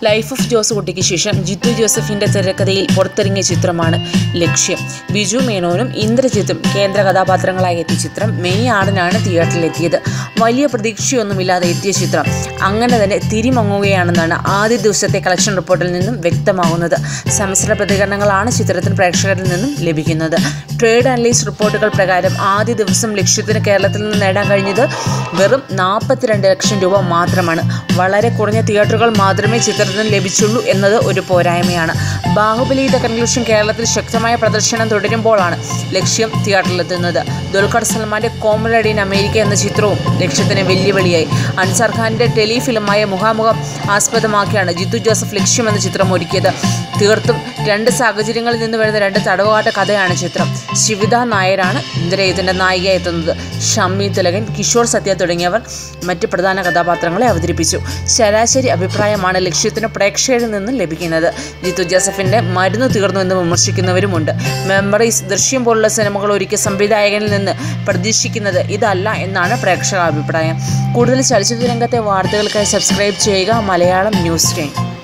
Life of Jose കുട്ടിക്ക് ശേഷം ജിത്തു ജോസഫിൻ്റെ തിരക്കഥയിൽ പുറത്തിറങ്ങിയ ചിത്രമാണ് ലക്ഷ്യം. ബിജു മേനോനും ഇന്ദ്രജിത്തും കേന്ദ്ര കഥാപാത്രങ്ങളായി എത്തിയ ചിത്രം മെയ് 6-നാണ് തിയേറ്ററിലെത്തിയത്. വലിയ പ്രതീക്ഷയൊന്നുമില്ലാതെ എത്തിയ ചിത്രം അങ്ങനെ തന്നെ തിരിമങ്ങുകയാണെന്നാണ് ആദ്യ ദിവസത്തെ കളക്ഷൻ റിപ്പോർട്ടിൽ നിന്നും വ്യക്തമാകുന്നത്. സമ്മിശ്ര പ്രതികരണങ്ങളാണ് ചിത്രത്തിന് പ്രേക്ഷകരിൽ നിന്നും ലഭിക്കുന്നത്. ട്രേഡ് അനലൈസ് റിപ്പോർട്ടുകൾ പ്രകാരം ആദ്യ ദിവസം ലക്ഷ്യത്തിന് കേരളത്തിൽ നിന്ന് നേടാൻ കഴിഞ്ഞത് വെറും 42 ലക്ഷം രൂപ മാത്രമാണ്. വളരെ കുറഞ്ഞ തിയേറ്ററുകൾ മാത്രമേ ചിത്രത്തിന് ലഭിച്ചുള്ളൂ എന്നത് ഒരു പോരായ്മയാണ്. ബാഹുബലി ദ കൺക്ലൂഷൻ കേരളത്തിൽ ശക്തമായ പ്രദർശനം തുടരുമ്പോഴാണ് ലക്ഷ്യം തിയേറ്ററിലെത്തുന്നത്. ദുൽഖർ സൽമാന്റെ കോമഡി ഇൻ അമേരിക്ക എന്ന ചിത്രവും ലക്ഷ്യത്തിന് വെല്ലുവിളിയായി. അൻസാർ ഖാന്റെ ടെലിഫിലിമായ മുഖാമുഖം ആസ്പദമാക്കിയാണ് ജിത്തു ജോസഫ് ലക്ഷ്യം എന്ന ചിത്രം ഒരുക്കിയത്. തീർത്തും രണ്ട് സാഹചര്യങ്ങളിൽ നിന്ന് വരുന്ന രണ്ട് തടവുകാട്ട കഥയാണ് ചിത്രം. ശിവിത നായരാണ് ഇന്ദ്രജിത്തിന്റെ നായികയായി എത്തുന്നത്. ഷമ്മി തിലകൻ, കിഷോർ സത്യ തുടങ്ങിയവർ മറ്റ് പ്രധാന കഥാപാത്രങ്ങളെ അവതരിപ്പിച്ചു. ശരാശരി അഭിപ്രായമാണ് ലക്ഷ്യത്തിന് പ്രേക്ഷകരിൽ നിന്നും ലഭിക്കുന്നത്. ജിത്തു ജോസഫിന്റെ മരുന്ന് തീർന്നു എന്ന് വിമർശിക്കുന്നവരുമുണ്ട്. മെമ്മറീസ്, ദൃശ്യം പോലുള്ള സിനിമകൾ ഒരുക്കിയ സംവിധായകനിൽ നിന്ന് പ്രതീക്ഷിക്കുന്നത് ഇതല്ല എന്നാണ് പ്രേക്ഷക അഭിപ്രായം. കൂടുതൽ ചലച്ചിത്ര രംഗത്തെ വാർത്തകൾക്കായി സബ്സ്ക്രൈബ് ചെയ്യുക മലയാളം ന്യൂസ് ടൈം.